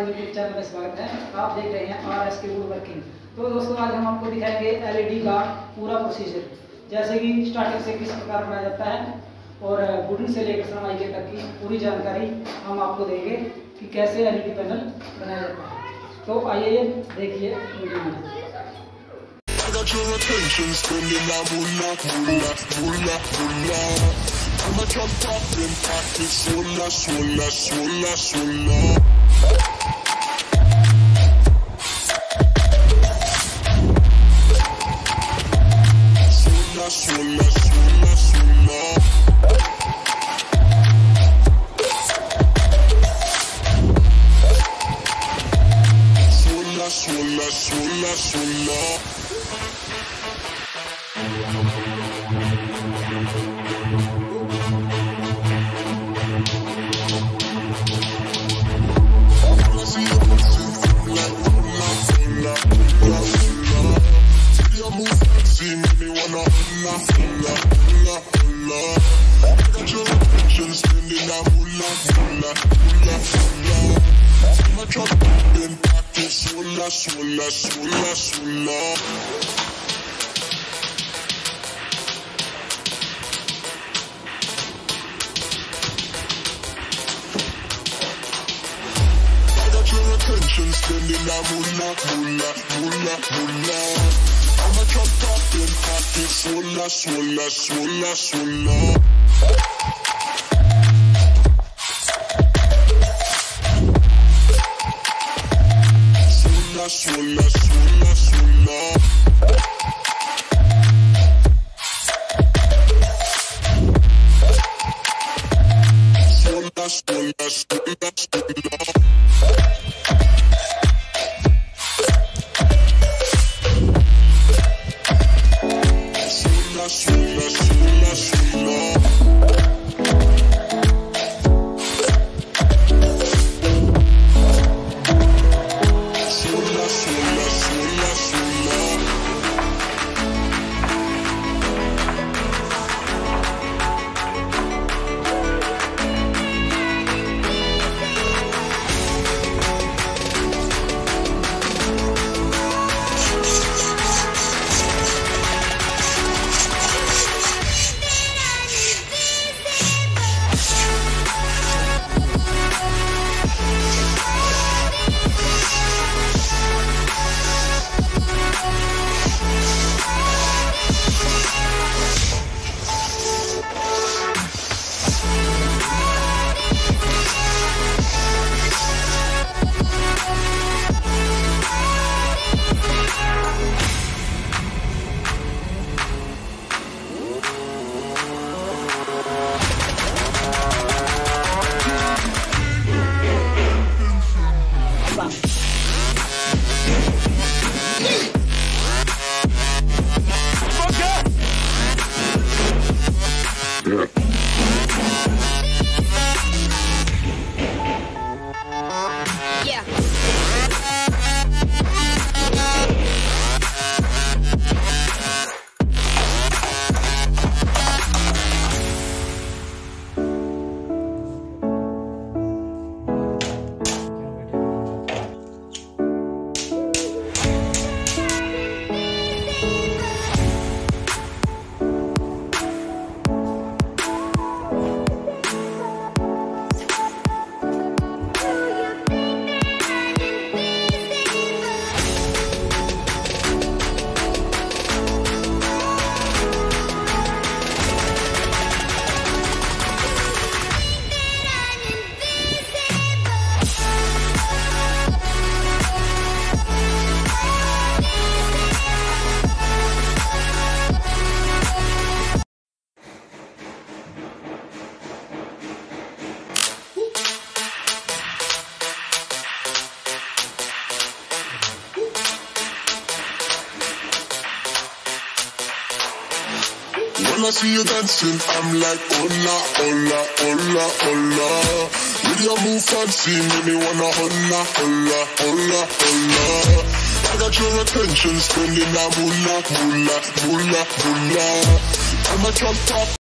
हमारे YouTube channel में स्वागत है। आप देख रहे हैं RSK वुड वर्किंग। तो दोस्तों आज हम आपको दिखाएंगे LED का पूरा प्रोसीजर, जैसे कि स्टार्टिंग से किस प्रकार बनाया जाता है और वुडन से लेकर सनमाइके तक की पूरी जानकारी हम आपको देंगे कि कैसे LED पैनल बनाया जाता है। तो आइए देखिए वीडियो में। Got your attention, spending that moolah. I'm a drop top in pocket, swolla. Swolla. Attention, spending that moolah. I'm a drop top in pocket, swolla. When I see you dancing, I'm like, hola. With your move fancy, make me wanna hola. I got your attention, spending that moolah. I'm a drop top.